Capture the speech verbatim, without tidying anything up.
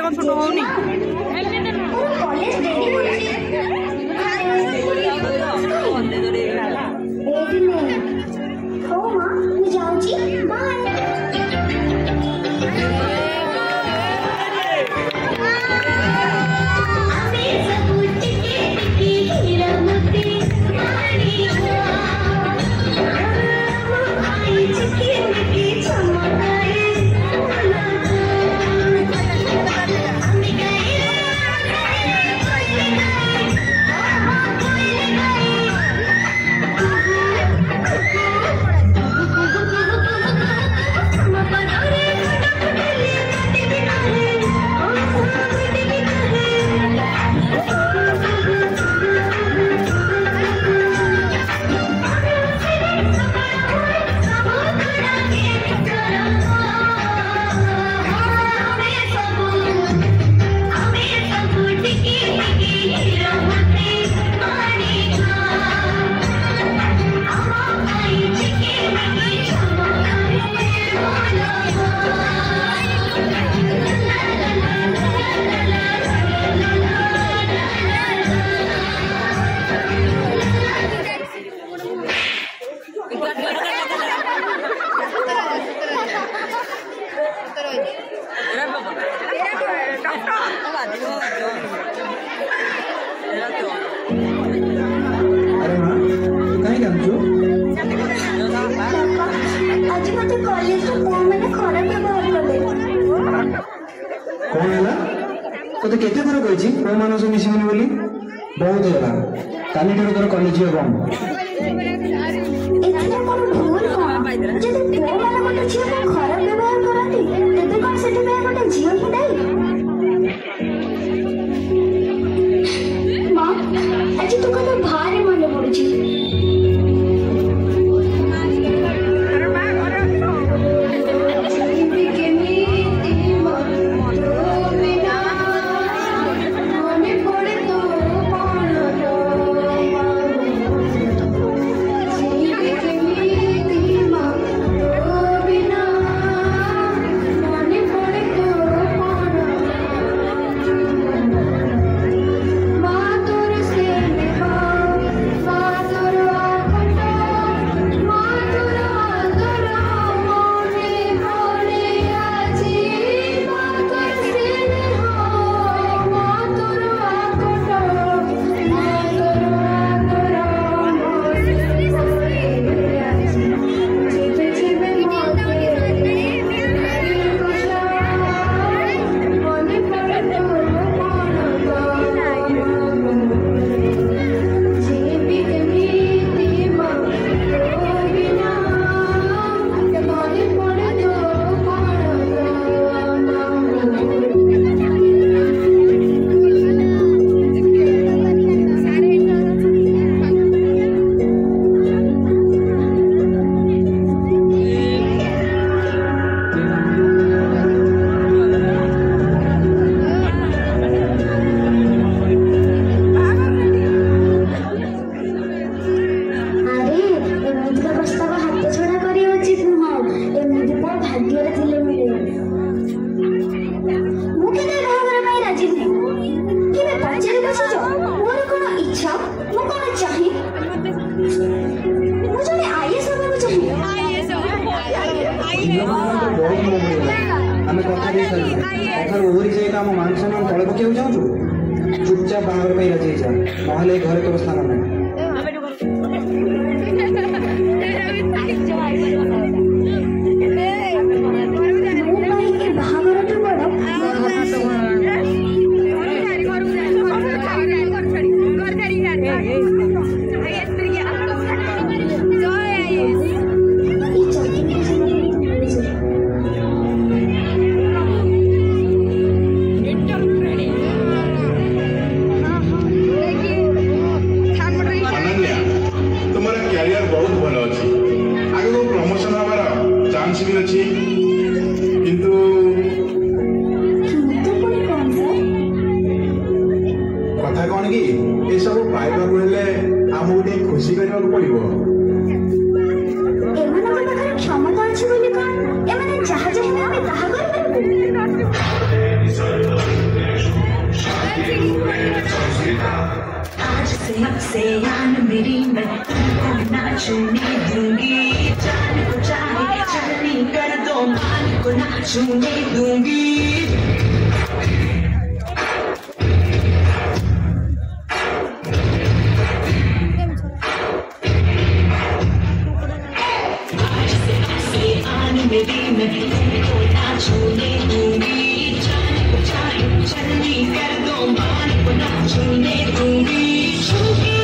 बड़ छोट होनी बहुत है काली ठार कॉलेज खराब व्यवहार करती गोटे झील की माँ आज तो कथा भारी मन पड़ी चुपचाप बाहर में राजी जा नहले घर के स्थान नहीं खुशी करने पड़ो क्षमता अच्छी जहाँ जहाँ अब से आन मेरी मैं तुमको ना छूने दूंगी, जान को चाहे चलनी कर दो मान को ना छूने दूंगी। मेरी मैं तुमको ना छूने दूंगी, जान को चाहे चलनी कर दो मान को ना छूने दूंगी।